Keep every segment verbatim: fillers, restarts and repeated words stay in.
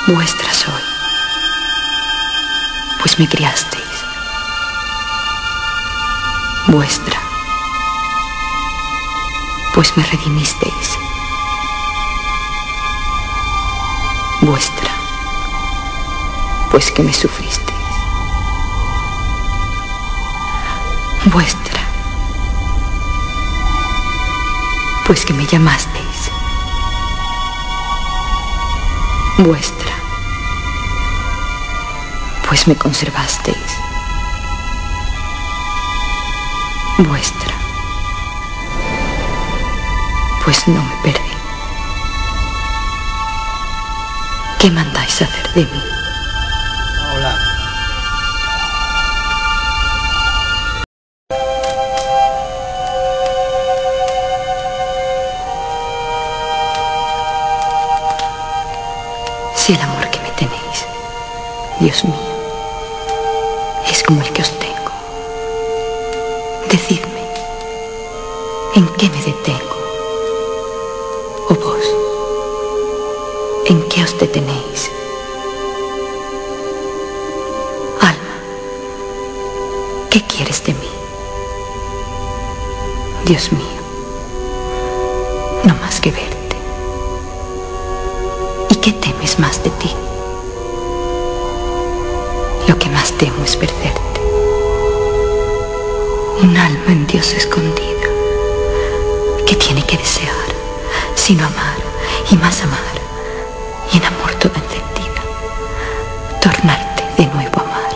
Vuestra soy, pues me criasteis. Vuestra, pues me redimisteis. Vuestra, pues que me sufristeis. Vuestra, pues que me llamasteis. Vuestra, pues me conservasteis. Vuestra, pues no me perdí. ¿Qué mandáis hacer de mí? Hola. Si el amor que me tenéis, Dios mío, es como el que os tengo, decidme, ¿en qué me detengo? O vos, ¿en qué os detenéis? Alma, ¿qué quieres de mí? Dios mío, no más que verte. ¿Y qué temes más de ti? Lo que más temo es perderte. Un alma en Dios escondida, que tiene que desear, sino amar, y más amar, y en amor toda encendida, tornarte de nuevo a amar.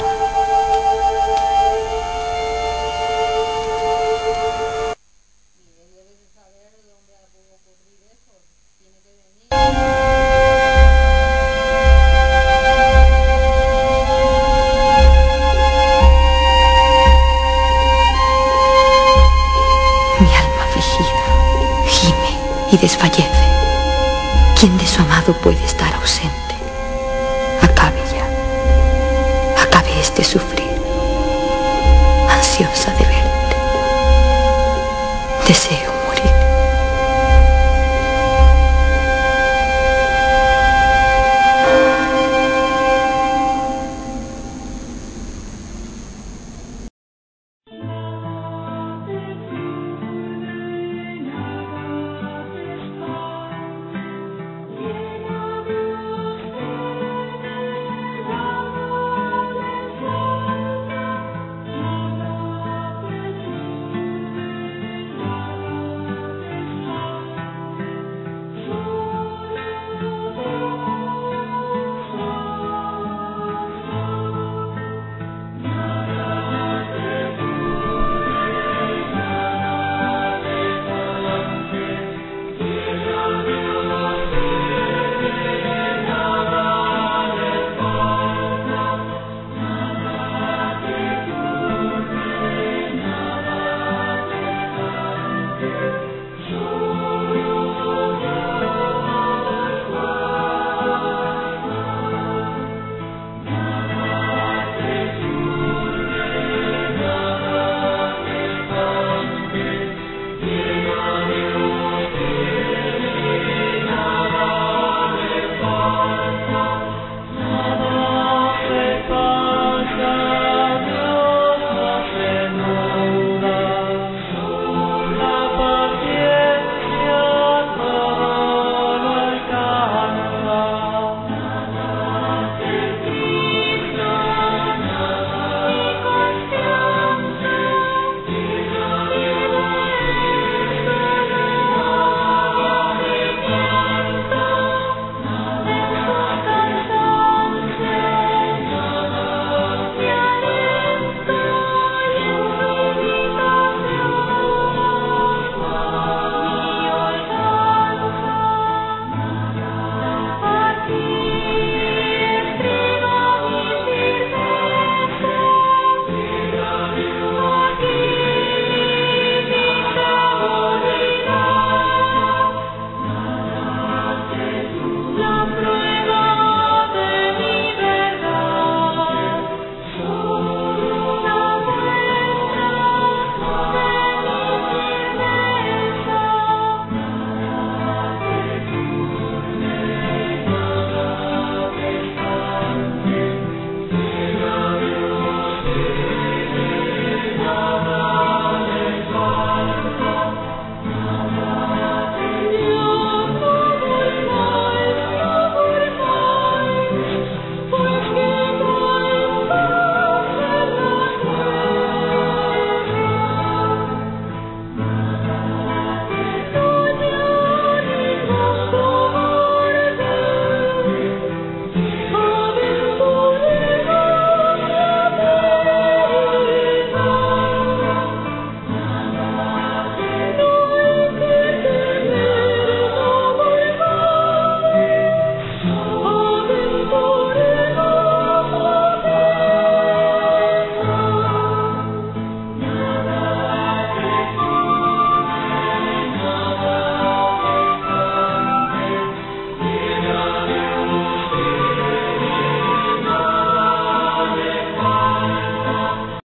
Mi alma afligida gime y desfallece. ¿Quién de su amado puede estar ausente? Acabe ya, acabe este sufrir, ansiosa de verte. Deseo